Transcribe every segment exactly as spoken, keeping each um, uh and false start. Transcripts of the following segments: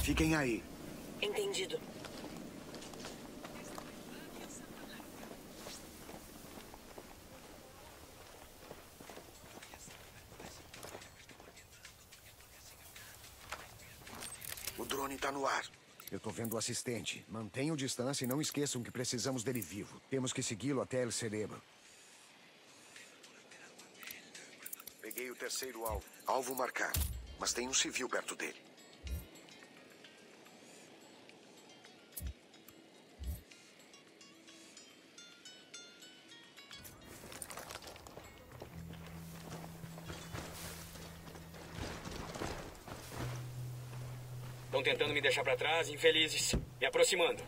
Fiquem aí. Entendido. O drone tá no ar. Eu tô vendo o assistente. Mantenham distância e não esqueçam que precisamos dele vivo. Temos que segui-lo até El Cerebro. Peguei o terceiro alvo. Alvo marcado. Mas tem um civil perto dele. Estão tentando me deixar pra trás, infelizes. Me aproximando.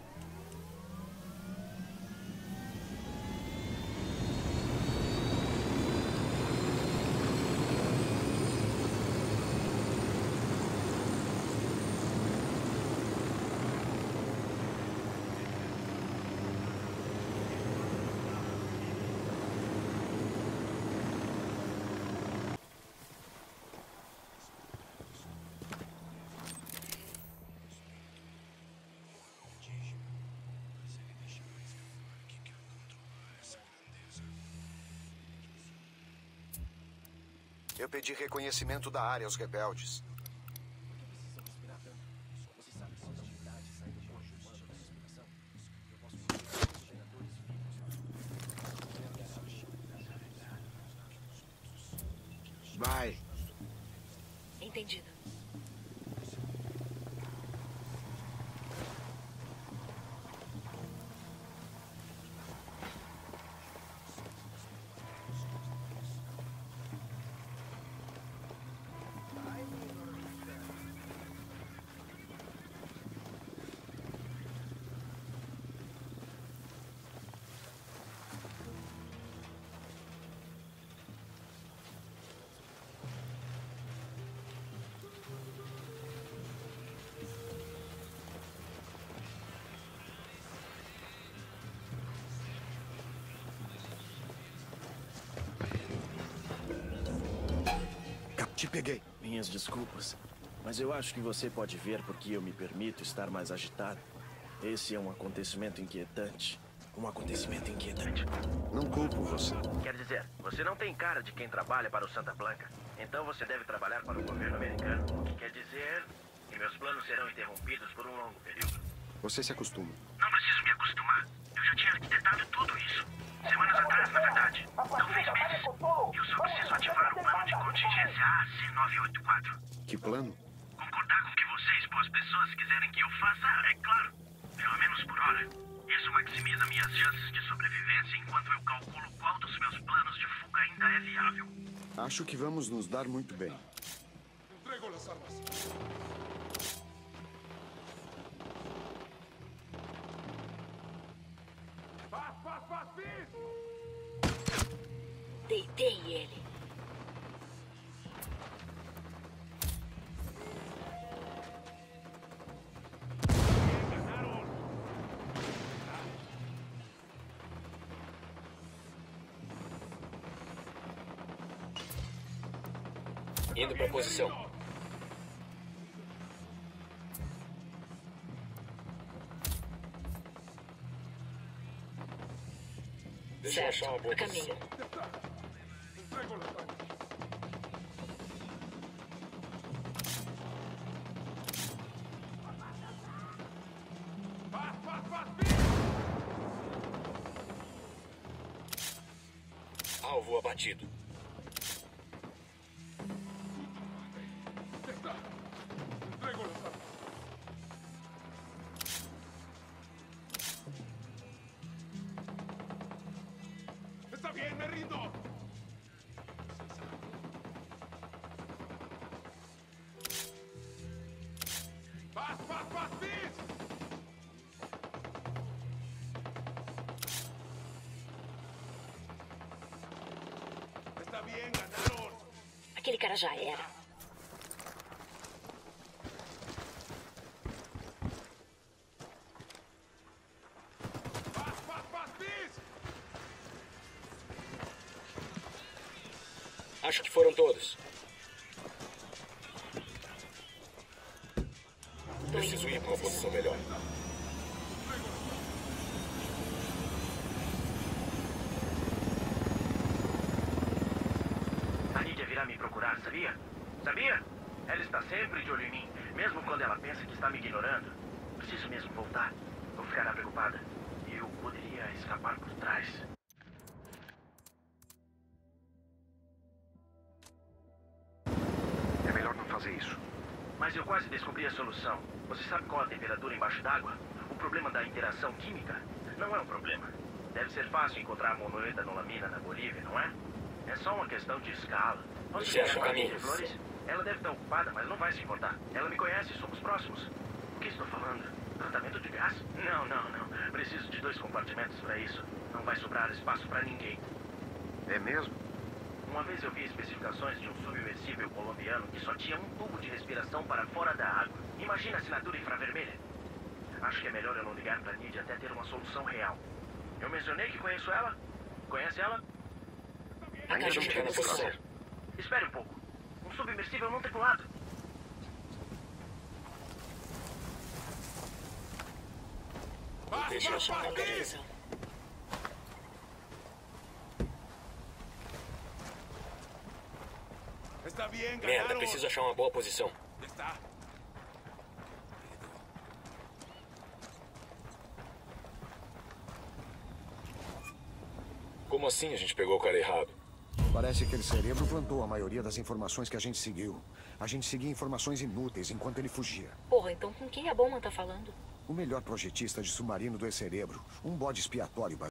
Eu pedi reconhecimento da área aos rebeldes. Vai. Entendido. Te peguei. Minhas desculpas, mas eu acho que você pode ver porque eu me permito estar mais agitado. Esse é um acontecimento inquietante. Um acontecimento inquietante. Não culpo você. Quer dizer, você não tem cara de quem trabalha para o Santa Blanca. Então você deve trabalhar para o governo americano. O que quer dizer que meus planos serão interrompidos por um longo período. Você se acostuma. Não preciso me acostumar. Eu já tinha arquitetado tudo isso. Semanas atrás, na verdade. Talvez meses. Eu só preciso ativar o plano de contingência A C nove oito quatro. Que plano? Concordar com o que vocês, boas pessoas, quiserem que eu faça, é claro. Pelo menos por hora. Isso maximiza minhas chances de sobrevivência enquanto eu calculo qual dos meus planos de fuga ainda é viável. Acho que vamos nos dar muito bem. Entrego as armas. Paz, paz, paz, paz! Deitei ele. Indo pra posição. Deixa eu achar uma boa Caminho. posição. Entrego las armas. Paz, paz, paz, paz! Alvo abatido. Está. Entrego las armas. Está bien, me rindo. Paz, paz, paz, paz! Está bien, ganaron. Aquele cara já era. Paz, paz, paz, paz! Acho que foram todos. Preciso ir para uma posição melhor. A Nidia virá me procurar, sabia? Sabia? Ela está sempre de olho em mim, mesmo quando ela pensa que está me ignorando. Preciso mesmo voltar, ou ficará preocupada. E eu poderia escapar por trás. É melhor não fazer isso. Mas eu quase descobri a solução. Você sabe qual a temperatura embaixo d'água? O problema da interação química não é um problema. Deve ser fácil encontrar monoetanolamina na Bolívia, não é? É só uma questão de escala. Posso Você chegar acha com a Nidia caminhos? Flores? Ela deve estar ocupada, mas não vai se importar. Ela me conhece, somos próximos. O que estou falando? Tratamento de gás? Não, não, não. Preciso de dois compartimentos para isso. Não vai sobrar espaço para ninguém. É mesmo? Uma vez eu vi especificações de um submersível colombiano que só tinha um tubo de respiração para fora da água. Imagina a assinatura infravermelha. Acho que é melhor eu não ligar para a Nidia até ter uma solução real. Eu mencionei que conheço ela? Conhece ela? Ainda não chegar na posição. Espere um pouco. Um submersível não tripulado. Deixa eu achar uma Localização. Está bien, Merda, ganaron. preciso achar uma boa posição. Ya está. Como assim a gente pegou o cara errado? Parece que aquele cerebro plantou a maioria das informações que a gente seguiu. A gente seguia informações inúteis enquanto ele fugia. Porra, então com quem a Bowman tá falando? O melhor projetista de submarino do E-Cerebro. Um bode expiatório,